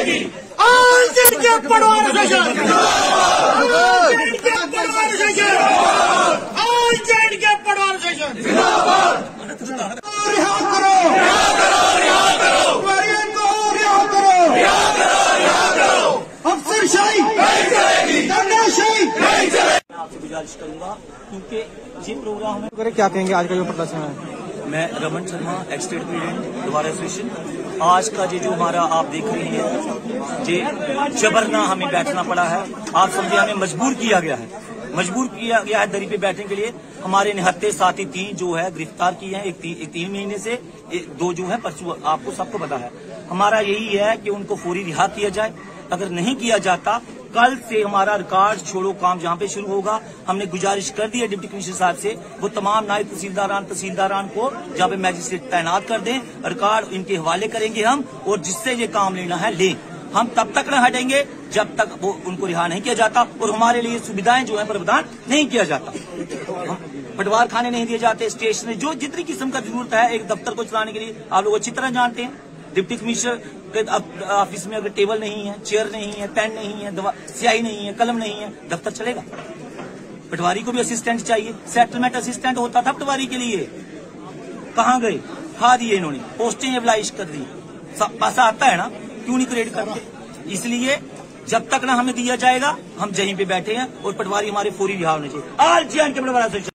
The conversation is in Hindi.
आज के पटवार सेशन, आज के पटवार सेशन, आज के पटवार सेशन। रिहा करो, रिहा करो, रिहा करो, रिहा करो, रिहा करो, रिहा करो। अफसरशाही नहीं चलेगी, दंगाशाही नहीं चलेगी। मैं आपसे गुजारिश करूंगा क्योंकि ये प्रोग्राम है। क्या कहेंगे आज का जो प्रदर्शन है? मैं Raman Sharma, ex state president दोबारा एसोसिएशन। आज का जो हमारा आप देख रहे हैं, ये जबरना हमें बैठना पड़ा है। आप समझे, हमें मजबूर किया गया है दरी पे बैठने के लिए। हमारे निहत्ते साथी 3 जो है गिरफ्तार किए हैं, एक 3 महीने से, 2 जो है परसों, आपको सबको पता है। हमारा यही है कि उनको फौरी रिहा किया जाए। अगर नहीं किया जाता, कल से हमारा रिकॉर्ड छोड़ो काम जहां पे शुरू होगा। हमने गुजारिश कर दी है डिप्टी कमिश्नर साहब से, वो तमाम नायब तहसीलदारान को जहां पे मैजिस्ट्रेट तैनात कर दें, रिकॉर्ड इनके हवाले करेंगे हम, और जिससे ये काम लेना है लें। हम तब तक न हटेंगे जब तक वो उनको रिहा नहीं किया जाता और हमारे लिए सुविधाएं जो है प्रावधान नहीं किया जाता। पटवार खाने नहीं दिए जाते, स्टेशन जो जितनी किस्म का जरूरत है एक दफ्तर को चलाने के लिए, आप लोग अच्छी तरह जानते हैं। डिप्टी कमिश्नर के ऑफिस में अगर टेबल नहीं है, चेयर नहीं है, पेन नहीं है, स्याही नहीं है, कलम नहीं है, दफ्तर चलेगा? पटवारी को भी असिस्टेंट चाहिए। सेटलमेंट असिस्टेंट होता था पटवारी के लिए, कहाँ गए? खा दिए इन्होंने, पोस्टें एब्लाइश कर दी। पैसा आता है ना, क्यों नहीं क्रिएट करते? इसलिए जब तक ना हमें दिया जाएगा, हम जहीं पे बैठे हैं और पटवारी हमारे फौरी रिहा होने चाहिए। आज जे एंड के बड़ा